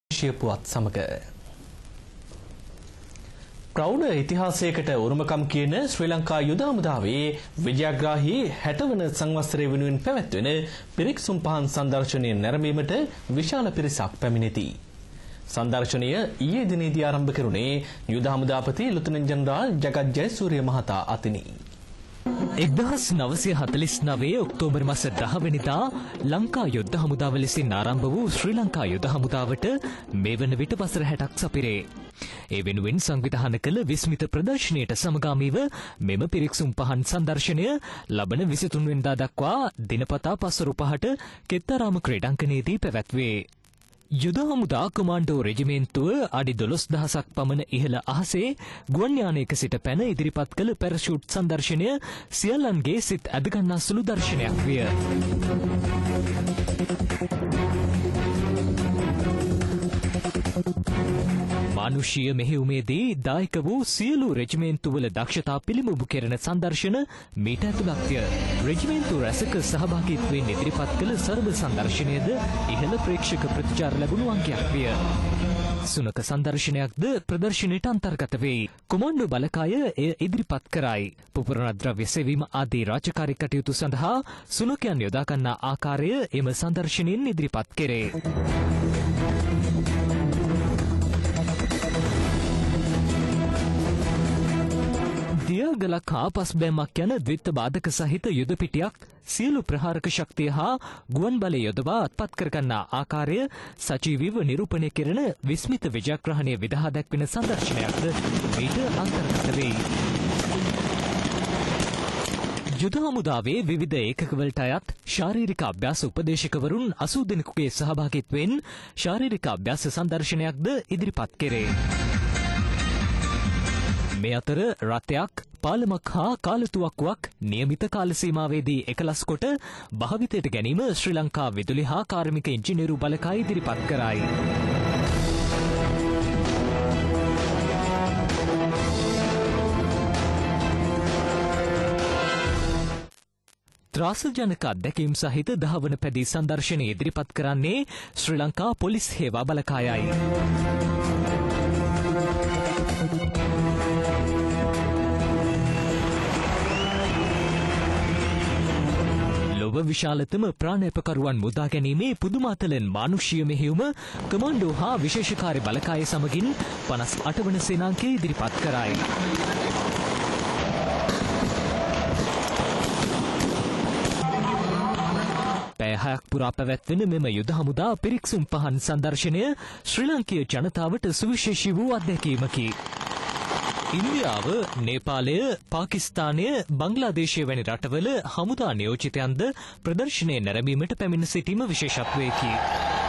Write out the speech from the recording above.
පුවත් සමග ප්‍රෞಢ ඉතිහාසයකට උරුමකම් කියන ශ්‍රී ලංකා යුද හමුදාවේ විජයග්‍රාහී 60 වන සංවත්සරය වෙනුවෙන් පැවැත්වෙන පිරික්සුම් පහන් සංදර්ශනය නැරඹීමට විශාල පිරිසක් පැමිණෙති. සංදර්ශනය ඊයේ දිනේදී ආරම්භ කෙරුණේ යුද හමුදාපති ලුතනන්ට් ජෙනරාල් ජගත් ජයසූරිය මහතා අතිනි. 1949 ඔක්තෝබර් මාස 10 වෙනිදා ලංකා යුද්ධ හමුදාව ලෙසින් ආරම්භ වූ ශ්‍රී ලංකා යුද හමුදාවට මේ වන විට වසර 60ක් සපිරේ. ඒ වෙනුවෙන් සංවිධානය කළ විස්මිත ප්‍රදර්ශනයට සමගාමීව මෙම පිරික්සුම් පහන් සංදර්ශනය ලබන 23 වෙනිදා දක්වා දිනපතා පස්වරු 5ට කෙත්තාරාම ක්‍රීඩාංගණයේදී පැවැත්වේ. යුද හමුදා කමාන්ඩෝ රෙජිමේන්තුව අඩි 12000ක් පමණ ඉහළ අහසේ ගුවන් යානයක සිට පැන ඉදිරිපත් කළ පැරෂූට් සංදර්ශනය සියල්ලන්ගේ සිත් ඇදගන්නා සුළු දර්ශනයක් විය. මානුෂීය මෙහෙයුමේදී දායක වූ සියලු රෙජිමේන්තුවල දක්ෂතා පිළිඹු කෙරෙන සංදර්ශන මීට ඇතුළත්ය. රෙජිමේන්තු රැසක සහභාගීත්වයෙන් ඉදිරිපත් කළ සර්ව සංදර්ශනයද ඉහළ ප්‍රේක්ෂක ප්‍රතිචාර ලැබුණු අංකයක් විය. සුනක සංදර්ශනයක්ද ප්‍රදර්ශනයට අන්තර්ගත වෙයි. කොමන්ඩෝ බලකාය එය ඉදිරිපත් කරයි. පුපුරණ ද්‍රව්‍ය සෙවීම ආදී රාජකාරී කටයුතු සඳහා සුනකයන් යොදා ගන්නා ආකාරය එම සංදර්ශනයෙන් ඉදිරිපත් කෙරේ. දියගලක් හා පස්බෑමක් යන ද්විත්ව බාධක සහිත යුද පිටියක් සියලු ප්‍රහාරක ශක්තිය හා ගුවන් බලය යොදවා අත්පත් කරගන්නා ආකාරය සජීවීව නිරූපණය කෙරෙන විස්මිත විජයග්‍රහණය විදහා දැක්වෙන සංදර්ශනයක්ද මීට අන්තර්ගත වෙයි. යුද හමුදාවේ විවිධ ඒකකවලට අයත් ශාරීරික අභ්‍යාස උපදේශකවරුන් 80 දෙනෙකුගේ සහභාගීත්වයෙන් ශාරීරික අභ්‍යාස සංදර්ශනයක්ද ඉදිරිපත් කෙරේ. මේ අතර රථයක් පාලමක් හා කාලතුවක්කුවක් නියමිත කාල සීමාවේදී එකලස් කොට භාවිතයට ගැනීම ශ්‍රී ලංකා විදුලි හා කාර්මික ඉංජිනේරු බලකාය ඉදිරිපත් කරයි. ත්‍රාසජනක අත්දැකීම් සහිත 10 වන පැදී සංදර්ශනය ඉදිරිපත් කරන්නේ ශ්‍රී ලංකා පොලිස් හේවා බලකායයි. ලොව විශාලතම ප්‍රාණාපකරුවන් මුදා ගැනීමේ පුදුමාතලෙන් මානුෂීය මෙහෙයුම කමාන්ඩෝ හා විශේෂකාරී බලකාය සමගින් 58 වන සේනාංකය ඉදිරිපත් කරයි. පැය 6ක් පුරා පැවැත්වෙන මෙම යුද හමුදා පිරික්සුම් පහන් සංදර්ශනය ශ්‍රී ලංකීය ජනතාවට සුවිශේෂී වූ අත්දැකීමකි. ඉන්දියාව, නේපාලය, පාකිස්තානය, බංග්ලාදේශය වැනි රටවල හමුදා නියෝජිතයන්ද ප්‍රදර්ශනය නැරඹීමට පැමිණ සිටීම විශේෂත්වයකි.